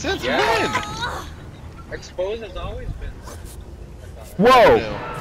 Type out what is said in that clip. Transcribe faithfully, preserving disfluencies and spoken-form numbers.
Since Yeah. when? Expose has always been. Whoa!